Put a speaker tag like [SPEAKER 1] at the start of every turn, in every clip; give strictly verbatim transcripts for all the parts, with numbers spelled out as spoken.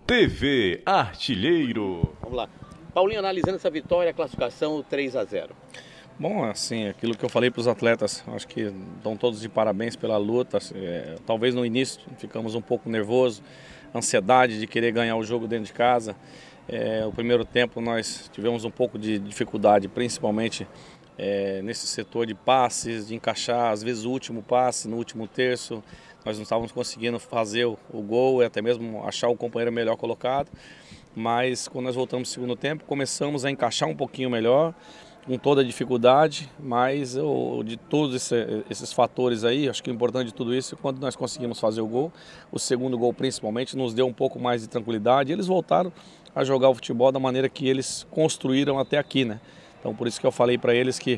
[SPEAKER 1] T V Artilheiro.
[SPEAKER 2] Vamos lá. Paulinho, analisando essa vitória, a classificação três a zero.
[SPEAKER 3] Bom, assim, aquilo que eu falei para os atletas, acho que estão todos de parabéns pela luta. É, talvez no início ficamos um pouco nervosos, ansiedade de querer ganhar o jogo dentro de casa. É, o primeiro tempo nós tivemos um pouco de dificuldade, principalmente é, nesse setor de passes, de encaixar às vezes o último passe no último terço. Nós não estávamos conseguindo fazer o, o gol e até mesmo achar o companheiro melhor colocado. Mas quando nós voltamos no segundo tempo, começamos a encaixar um pouquinho melhor, com toda a dificuldade, mas eu, de todos esse, esses fatores aí, acho que o importante de tudo isso é quando nós conseguimos fazer o gol, o segundo gol principalmente, nos deu um pouco mais de tranquilidade, e eles voltaram a jogar o futebol da maneira que eles construíram até aqui, né? Então por isso que eu falei para eles que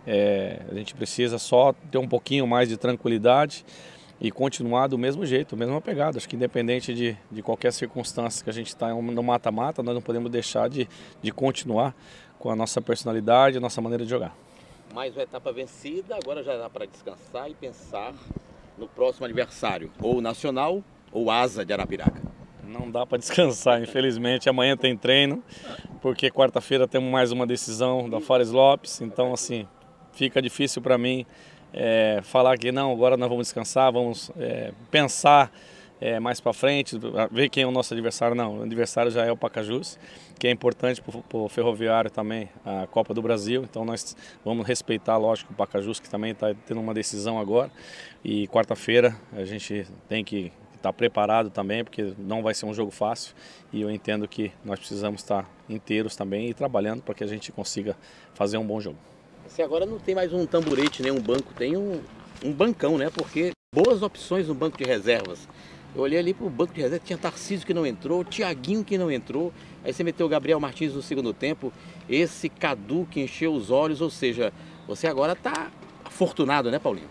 [SPEAKER 3] é, a gente precisa só ter um pouquinho mais de tranquilidade e continuar do mesmo jeito, mesma pegada. Acho que independente de, de qualquer circunstância que a gente está no mata-mata, nós não podemos deixar de, de continuar com a nossa personalidade, a nossa maneira de jogar.
[SPEAKER 2] Mais uma etapa vencida, agora já dá para descansar e pensar no próximo adversário, ou Nacional ou Asa de Arapiraca.
[SPEAKER 3] Não dá para descansar, infelizmente. Amanhã tem treino, porque quarta-feira temos mais uma decisão da Fares Lopes, então assim, fica difícil para mim é, falar que não, agora nós vamos descansar, vamos é, pensar É, mais para frente, ver quem é o nosso adversário. Não, o adversário já é o Pacajus, que é importante para o Ferroviário também, a Copa do Brasil. Então nós vamos respeitar, lógico, o Pacajus, que também está tendo uma decisão agora. E quarta-feira a gente tem que estar preparado também, porque não vai ser um jogo fácil. E eu entendo que nós precisamos estar inteiros também e trabalhando para que a gente consiga fazer um bom jogo.
[SPEAKER 2] Você agora não tem mais um tamborete, nem um banco, tem um, um bancão, né? Porque boas opções no banco de reservas. Eu olhei ali para o banco de reserva, tinha Tarcísio que não entrou, Thiaguinho que não entrou, aí você meteu o Gabriel Martins no segundo tempo, esse Cadu que encheu os olhos, ou seja, você agora está afortunado, né, Paulinho?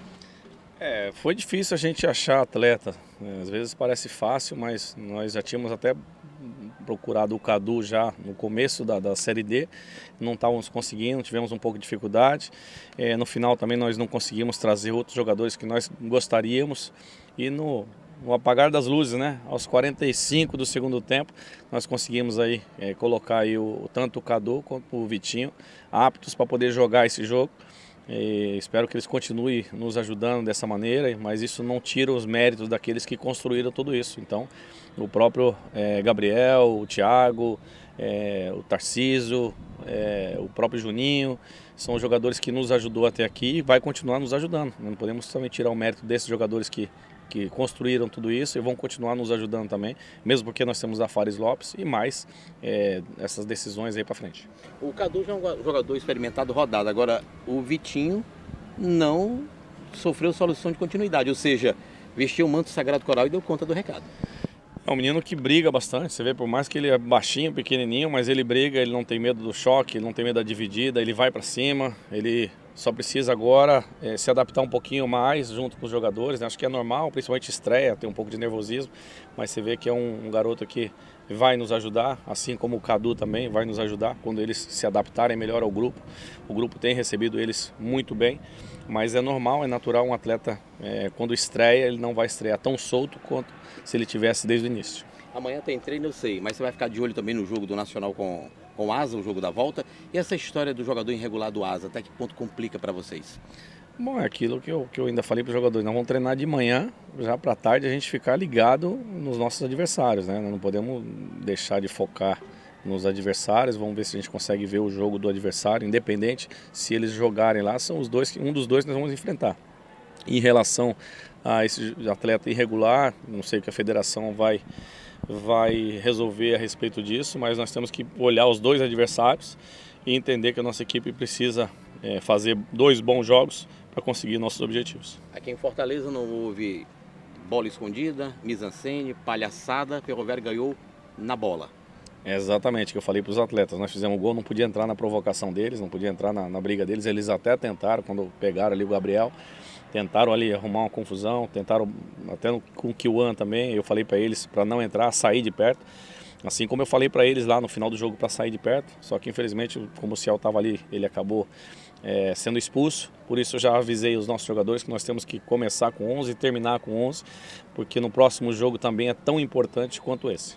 [SPEAKER 3] É, foi difícil a gente achar atleta, às vezes parece fácil, mas nós já tínhamos até procurado o Cadu já no começo da, da Série D, não estávamos conseguindo, tivemos um pouco de dificuldade, é, no final também nós não conseguimos trazer outros jogadores que nós gostaríamos, e no... No apagar das luzes, né? Aos quarenta e cinco do segundo tempo, nós conseguimos aí é, colocar aí o, tanto o Cadu quanto o Vitinho aptos para poder jogar esse jogo. E espero que eles continuem nos ajudando dessa maneira, mas isso não tira os méritos daqueles que construíram tudo isso. Então, o próprio é, Gabriel, o Thiago, é, o Tarcísio, é, o próprio Juninho, são jogadores que nos ajudou até aqui e vai continuar nos ajudando. Não podemos também tirar o mérito desses jogadores que que construíram tudo isso e vão continuar nos ajudando também, mesmo porque nós temos a Fares Lopes e mais é, essas decisões aí para frente.
[SPEAKER 2] O Cadu já é um jogador experimentado, rodado, agora o Vitinho não sofreu solução de continuidade, ou seja, vestiu o manto sagrado coral e deu conta do recado.
[SPEAKER 3] É um menino que briga bastante, você vê, por mais que ele é baixinho, pequenininho, mas ele briga, ele não tem medo do choque, ele não tem medo da dividida, ele vai para cima, ele só precisa agora é, se adaptar um pouquinho mais junto com os jogadores, né? Acho que é normal, principalmente estreia, tem um pouco de nervosismo, mas você vê que é um, um garoto que vai nos ajudar, assim como o Cadu também vai nos ajudar quando eles se adaptarem melhor ao grupo. O grupo tem recebido eles muito bem, mas é normal, é natural um atleta, é, quando estreia, ele não vai estrear tão solto quanto se ele tivesse desde o início.
[SPEAKER 2] Amanhã tem treino, eu sei, mas você vai ficar de olho também no jogo do Nacional com, com o Asa, o jogo da volta. E essa história do jogador irregular do Asa, até que ponto complica para vocês?
[SPEAKER 3] Bom, é aquilo que eu, que eu ainda falei para os jogadores, nós vamos treinar de manhã, já para tarde a gente ficar ligado nos nossos adversários, né? Nós não podemos deixar de focar nos adversários, vamos ver se a gente consegue ver o jogo do adversário, independente se eles jogarem lá, são os dois, um dos dois que nós vamos enfrentar. Em relação a esse atleta irregular, não sei o que a federação vai, vai resolver a respeito disso, mas nós temos que olhar os dois adversários e entender que a nossa equipe precisa é, fazer dois bons jogos para conseguir nossos objetivos.
[SPEAKER 2] Aqui em Fortaleza não houve bola escondida, mise-en-scène, palhaçada, Ferroviário ganhou na bola.
[SPEAKER 3] É exatamente o que eu falei para os atletas, nós fizemos o gol, não podia entrar na provocação deles, não podia entrar na, na briga deles, eles até tentaram, quando pegaram ali o Gabriel, tentaram ali arrumar uma confusão, tentaram até no, com o Kiwan também, eu falei para eles para não entrar, sair de perto, assim como eu falei para eles lá no final do jogo para sair de perto, só que infelizmente como o Ciel estava ali, ele acabou é, sendo expulso, por isso eu já avisei os nossos jogadores que nós temos que começar com onze e terminar com onze, porque no próximo jogo também é tão importante quanto esse.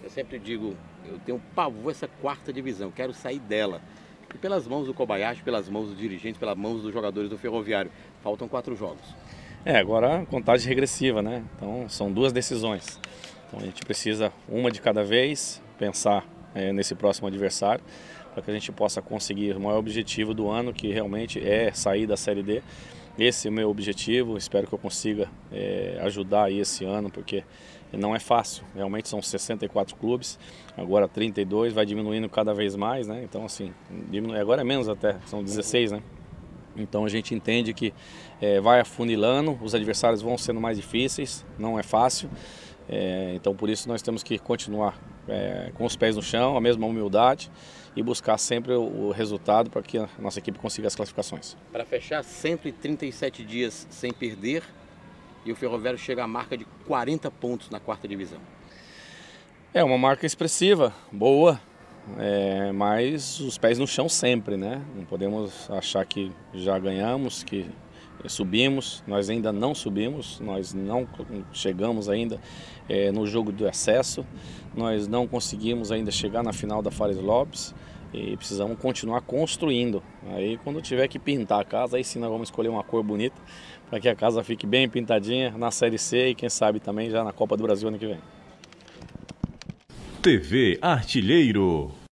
[SPEAKER 2] Eu sempre digo, eu tenho pavor essa quarta divisão, quero sair dela. E pelas mãos do Kobayashi, pelas mãos dos dirigentes, pelas mãos dos jogadores do Ferroviário, faltam quatro jogos.
[SPEAKER 3] É, agora contagem regressiva, né? Então são duas decisões. Então a gente precisa uma de cada vez, pensar é, nesse próximo adversário, para que a gente possa conseguir o maior objetivo do ano, que realmente é sair da Série D. Esse é o meu objetivo, espero que eu consiga é, ajudar aí esse ano, porque não é fácil, realmente são sessenta e quatro clubes, agora trinta e dois, vai diminuindo cada vez mais, né? Então assim, diminui, agora é menos até, são dezesseis, né? Então a gente entende que é, vai afunilando, os adversários vão sendo mais difíceis, não é fácil, é, então por isso nós temos que continuar é, com os pés no chão, a mesma humildade e buscar sempre o, o resultado para que a nossa equipe consiga as classificações.
[SPEAKER 2] Para fechar, cento e trinta e sete dias sem perder e o Ferroviário chega à marca de quarenta pontos na quarta divisão.
[SPEAKER 3] É uma marca expressiva, boa. É, mas os pés no chão sempre, né? Não podemos achar que já ganhamos, que subimos. Nós ainda não subimos, nós não chegamos ainda é, no jogo do acesso, nós não conseguimos ainda chegar na final da Fares Lopes e precisamos continuar construindo. Aí quando tiver que pintar a casa, aí sim nós vamos escolher uma cor bonita para que a casa fique bem pintadinha na Série C e quem sabe também já na Copa do Brasil ano que vem.
[SPEAKER 1] T V Artilheiro.